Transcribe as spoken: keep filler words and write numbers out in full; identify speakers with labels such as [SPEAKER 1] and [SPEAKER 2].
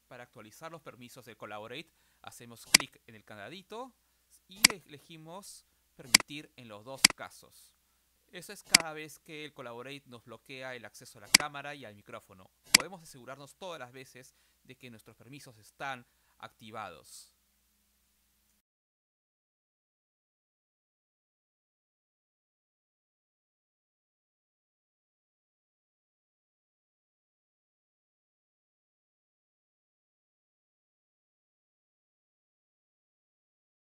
[SPEAKER 1] Para actualizar los permisos de Collaborate, hacemos clic en el candadito y elegimos permitir en los dos casos. Eso es cada vez que el Collaborate nos bloquea el acceso a la cámara y al micrófono. Podemos asegurarnos todas las veces de que nuestros permisos están activados.